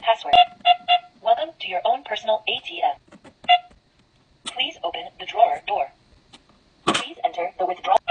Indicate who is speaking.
Speaker 1: password. Welcome to your own personal ATM. Please open the drawer door. Please enter the withdrawal.